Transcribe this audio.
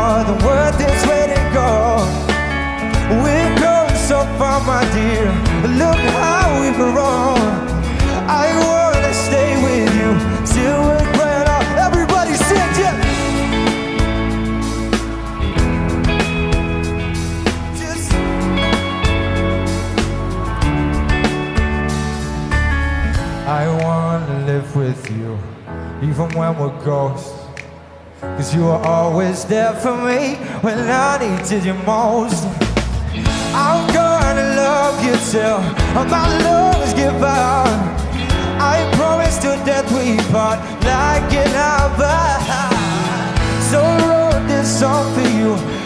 more than worth its weight in gold. We're going so far, my dear. Look how we've grown. I wanna stay with you till we're grown up. Everybody sing, yeah. I wanna live with you, even when we're ghosts. 'Cause you were always there for me when I needed you most. I'm gonna love you till my lungs give out. I promise to death we part like an hour. So I wrote this song for you.